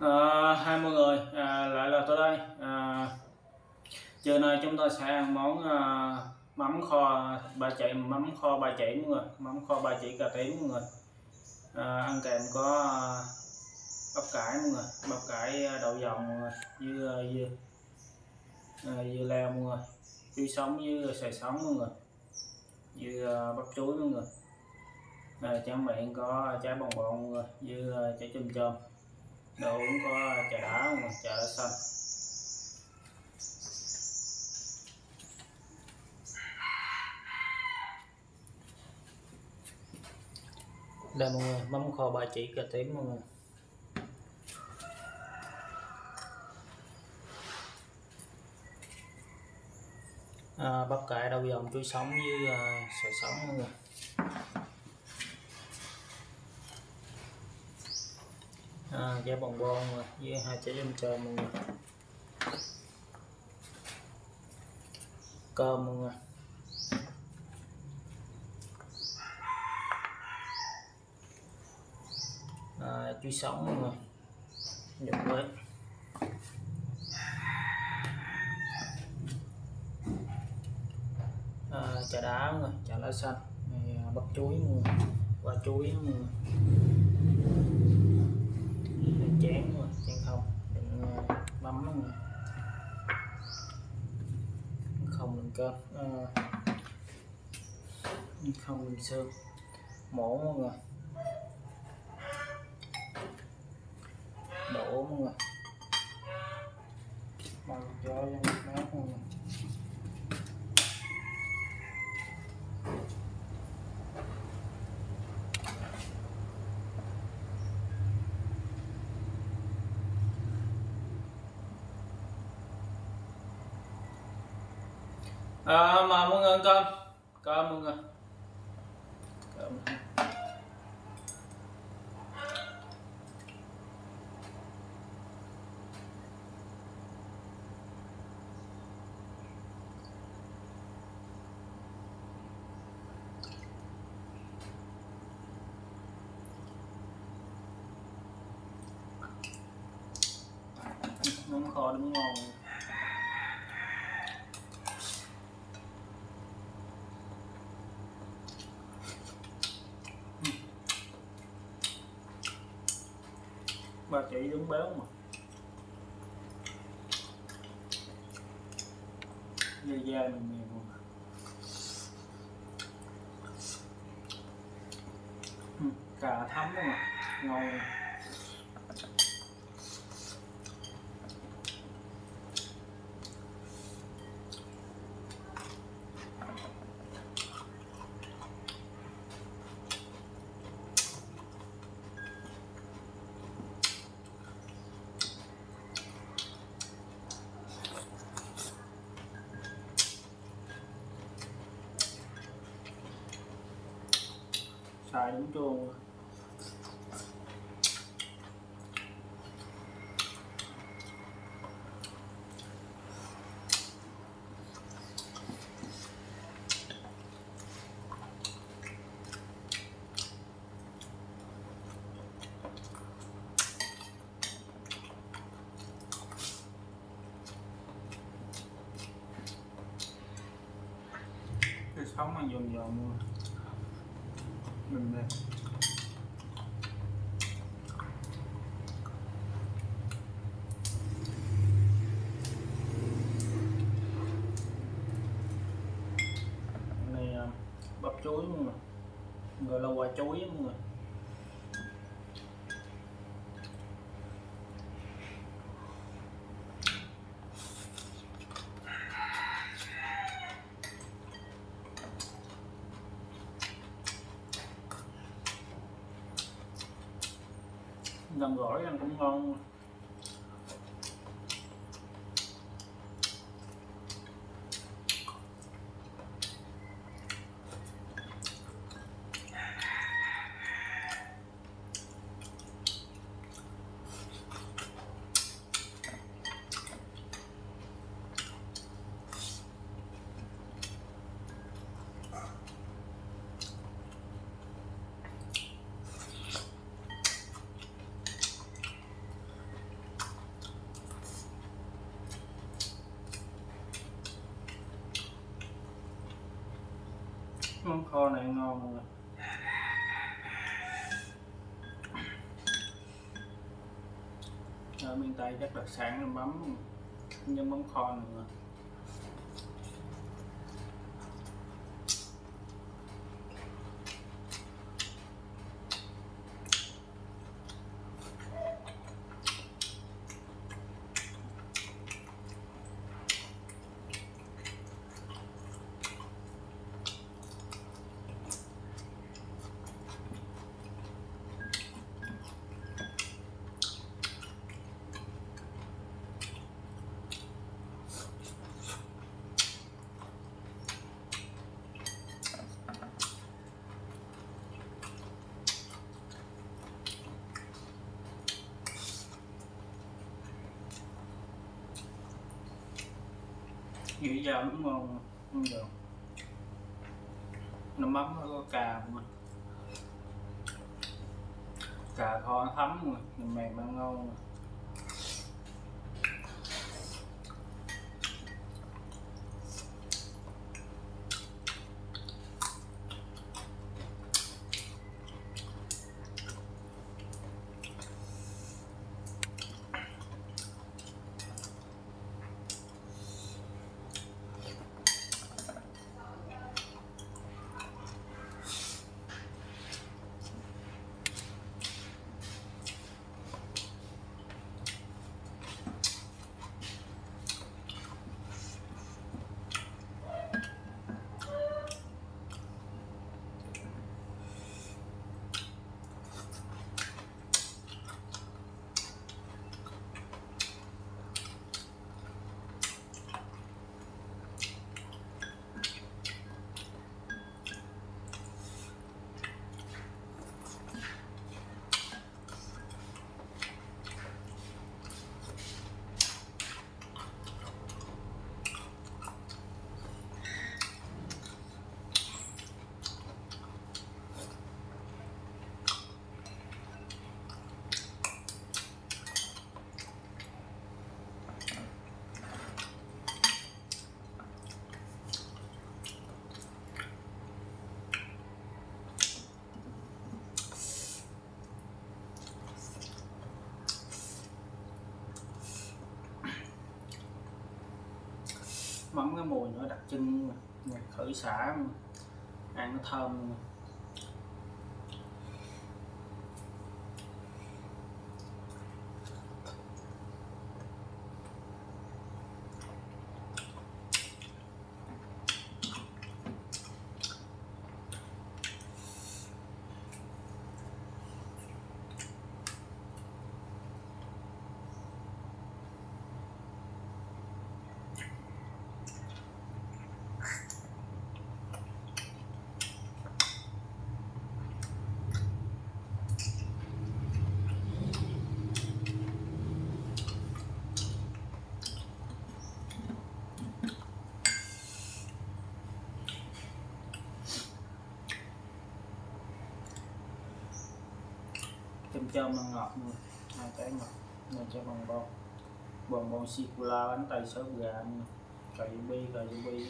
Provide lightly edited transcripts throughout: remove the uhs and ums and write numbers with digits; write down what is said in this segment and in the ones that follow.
Hai mọi người, lại là tôi đây. Trưa nay chúng ta sẽ ăn món mắm kho ba chỉ, mắm kho ba chỉ mọi người, mắm kho ba chỉ cà tím mọi người. Ăn kèm có bắp cải mọi người, bắp cải đậu dòng mọi người, với dưa leo mọi người, chuối sống với xoài sống mọi người, với bắp chuối mọi người. Tráng miệng có trái bồng bột mọi người, với trái chôm chôm. Đồ uống có trà đá mọi người, trà đá xanh. Đây mọi người, mắm kho ba chỉ cà tím mọi người. Bắp cải đậu dòng, chuối sống với xoài sống mọi người. Trái bồng bông với hai trái chôm chôm mọi người. Cơm mọi người. Chuối sống mọi người. Dùng với trà đá mọi người, trà đá xanh, bắp chuối mọi người, quả chuối mọi người. Chén mọi người, chén không, đựng mắm mọi người. Không đựng cơm, không đựng xương, mổ mọi người. Đổ mọi người, bằng cho mát mọi người. Mà mọi người ăn cơm, cơm mọi người. Cơm. Món kho đúng ngon. Ba chỉ đúng béo mà. Dai mình mềm luôn. Cà thấm luôn mà, ngon. Xài đúng chuông. Cái sống ăn giòn giòn luôn. Mình đây. Này bắp chuối luôn rồi, gọi là quả chuối mọi người. Làm gỏi ăn cũng ngon. kho này ngon mọi người. Ở miền Tây chắc đặc sản là mắm như mắm kho này mọi người. Dĩ dao đúng ngon, không được. Nó mắm nó có cà mà. Cà kho nó thấm rồi, mềm ăn ngon rồi. Mắm cái mùi nó đặc trưng mà. Khởi xả mà. Ăn nó thơm mà. Chôm ăn ngọt luôn, hai cái ngọt nên cho bằng bon sô cô la, bánh tay xốp gà, cà bi.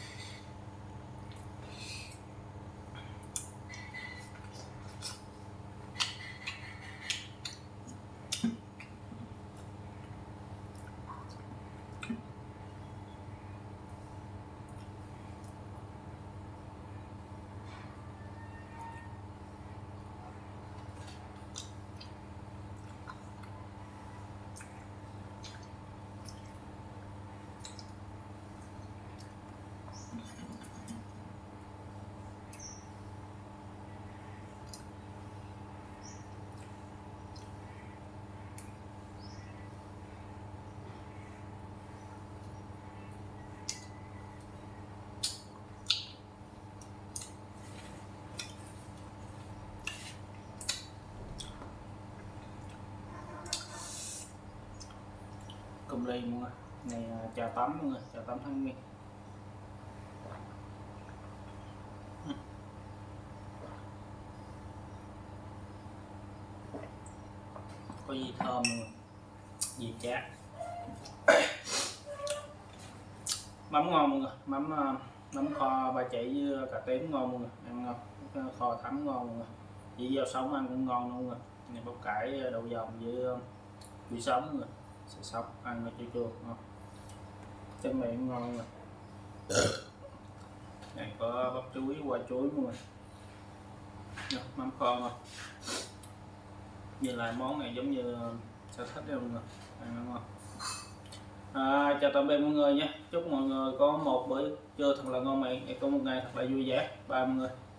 Cơm ly mọi người. Này chào tắm mọi người, chào tắm thanh miên. Có gì thơm mọi người, gì chát. Mắm ngon mọi người, mắm Mắm kho ba chỉ với cà tím ngon luôn, ăn ngon, kho thấm ngon luôn, chỉ rau sống ăn cũng ngon luôn. Này bắp cải đậu dòng với chuối sống rồi, sợi sống ăn nó chua chua ngon, tráng miệng ngon rồi. Này có bắp chuối, qua chuối luôn rồi. Mắm kho ngon. Nhìn lại món này giống như sao thích luôn rồi, ăn ngon. Chào tạm biệt mọi người nha, chúc mọi người có một bữa trưa thật là ngon miệng, có một ngày thật là vui vẻ. Bye mọi người.